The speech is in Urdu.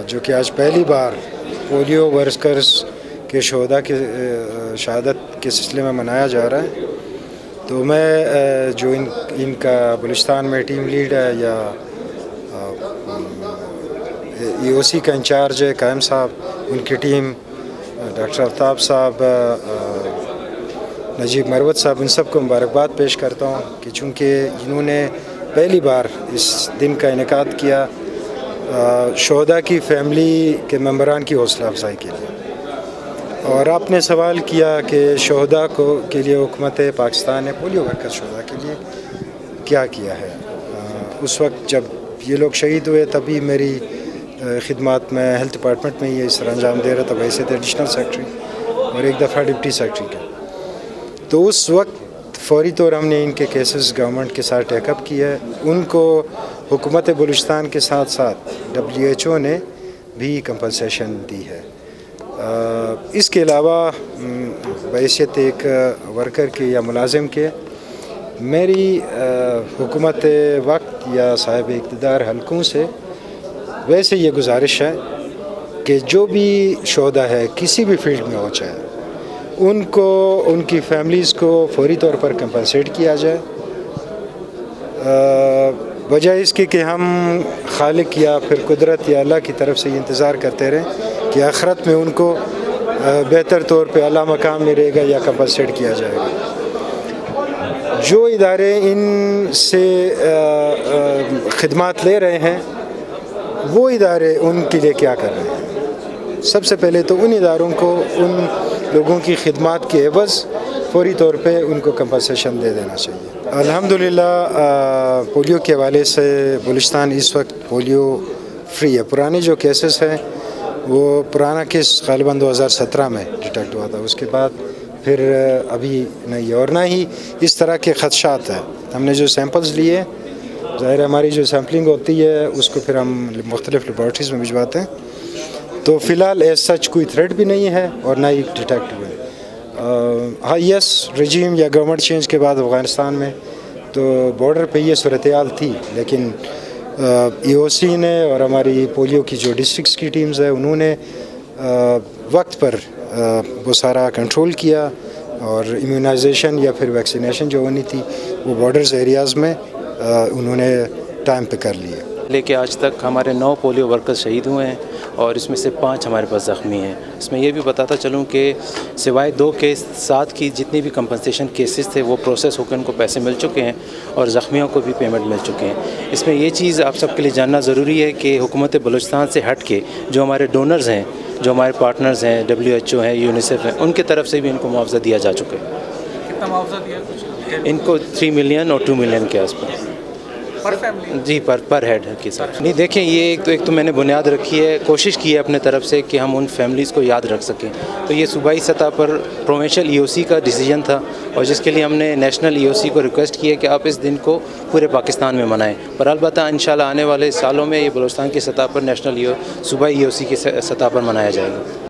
جو کہ آج پہلی بار پولیو ورکرز کے شہداء کی شہادت کے سلسلے میں منایا جا رہا ہے، تو میں جو ان کا بلوچستان میں ٹیم لیڈ ہے یا ای او سی کا انچارج ہے قائم صاحب، ان کی ٹیم ڈاکٹر آفتاب صاحب، نجیب مروت صاحب، ان سب کو مبارکباد پیش کرتا ہوں کہ چونکہ انہوں نے پہلی بار اس دن کا انعقاد کیا شہداء کی فیملی کے ممبران کی حوصلہ افزائی کے لیے۔ اور آپ نے سوال کیا کہ شہداء کے لیے حکومت پاکستان نے پولیو ورکر شہداء کے لیے کیا کیا ہے۔ اس وقت جب یہ لوگ شہید ہوئے تبھی میری خدمات میں ہیلتھ ڈپارٹمنٹ میں یہ سر انجام دے رہا تھا ویسے تھے ایڈیشنل سیکرٹری اور ایک دفعہ ڈپٹی سیکرٹری کا۔ تو اس وقت فوری طور ہم نے ان کے کیسز گورنمنٹ کے ساتھ ٹیک اپ کیا ہے۔ ان کو حکومت بلوچستان کے ساتھ ساتھ WHO نے بھی کمپنسیشن دی ہے۔ اس کے علاوہ بحیثیت ایک ورکر کے یا ملازم کے میری حکومت وقت یا صاحب اقتدار حلقوں سے ویسے یہ گزارش ہے کہ جو بھی شہداء ہے کسی بھی فیلڈ میں ہو چاہے ان کو ان کی فیملیز کو فوری طور پر کمپنسیٹ کیا جائے، بجائے اس کی کہ ہم خالق یا پھر قدرت یا اللہ کی طرف سے یہ انتظار کرتے رہیں کہ آخرت میں ان کو بہتر طور پہ اعلیٰ مقام ملے گا یا کمپنسیٹ کیا جائے گا۔ جو ادارے ان سے خدمات لے رہے ہیں وہ ادارے ان کے لیے کیا کر رہے ہیں؟ سب سے پہلے تو ان اداروں کو ان لوگوں کی خدمات کے عوض فوری طور پہ ان کو کمپنسیشن دے دینا چاہیے۔ الحمدللہ پولیو کے حوالے سے بلوچستان اس وقت پولیو فری ہے۔ پرانے جو کیسز ہیں وہ پرانا کیس غالباً 2017 میں ڈیٹیکٹ ہوا تھا، اس کے بعد پھر ابھی نہیں، اور نہ ہی اس طرح کے خدشات ہیں۔ ہم نے جو سیمپلز لیے، ظاہر ہے ہماری جو سیمپلنگ ہوتی ہے اس کو پھر ہم مختلف لیبارٹریز میں بھجواتے ہیں، تو فی الحال ایز سچ کوئی تھریٹ بھی نہیں ہے اور نہ ہی ڈیٹیکٹ ہوئے۔ ہاں یس، رجیم یا گورنمنٹ چینج کے بعد افغانستان میں تو بارڈر پہ یہ صورتحال تھی، لیکن ای او سی نے اور ہماری پولیو کی جو ڈسٹرکس کی ٹیمز ہیں انہوں نے وقت پر وہ سارا کنٹرول کیا، اور امیونائزیشن یا پھر ویکسینیشن جو ہونی تھی وہ بارڈرز ایریاز میں انہوں نے ٹائم پہ کر لیا۔ لے کے آج تک ہمارے 9 پولیو ورکرز شہید ہوئے ہیں اور اس میں سے 5 ہمارے پاس زخمی ہیں۔ اس میں یہ بھی بتاتا چلوں کہ سوائے 2 کیس 7 کی جتنی بھی کمپنسیشن کیسز تھے وہ پروسیس ہو کے ان کو پیسے مل چکے ہیں اور زخمیوں کو بھی پیمنٹ مل چکے ہیں۔ اس میں یہ چیز آپ سب کے لیے جاننا ضروری ہے کہ حکومت بلوچستان سے ہٹ کے جو ہمارے ڈونرز ہیں، جو ہمارے پارٹنرز ہیں، WHO ہیں، یونیسیف ہیں، ان کی طرف سے بھی ان کو معاوضہ دیا جا چکا ہے۔ کتنا معاوضہ دیا کچھ؟ ان کو 3 ملین اور 2 ملین کے آس پاس پر فیملی؟ جی، پر ہیڈ کے ساتھ۔ نہیں دیکھیں، یہ ایک تو میں نے بنیاد رکھی ہے، کوشش کی ہے اپنے طرف سے کہ ہم ان فیملیز کو یاد رکھ سکیں۔ تو یہ صوبائی سطح پر پروونشل ای او سی کا ڈیسیجن تھا، اور جس کے لیے ہم نے نیشنل ای او سی کو ریکویسٹ کی ہے کہ آپ اس دن کو پورے پاکستان میں منائیں۔ پر البتہ انشاءاللہ آنے والے سالوں میں یہ بلوچستان کی سطح پر نیشنل صوبائی ای او سی کی سطح پر منایا جائے گا۔